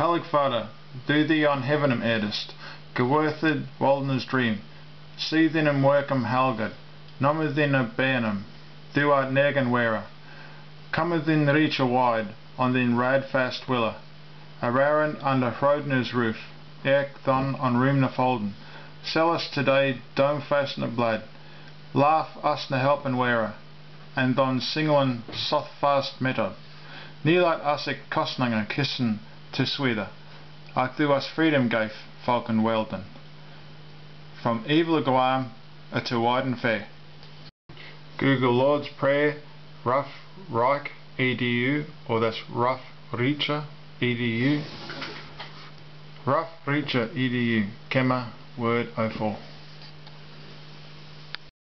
Heilig Vader, do thee on heaven eerdest, geworthid Walden's dream, see then and workum helged, nomme then a bernum, do art nergen wearer, come then reach a wide, on then rad fast willer, a raren under Hrodner's roof, erk thon on room folden, sell us today dome fasten blood, laugh us na helpen wearer, and don singelen soth fast method. Nielait us ek kostningen kissen to Sweden, ach do us freedom gave, Falcon Weldon. From evil Guam to widen fair. Google Lord's Prayer, Rough Reich edu, or that's Rough Reacher edu. Rough Reacher edu, Kemmer, word 04.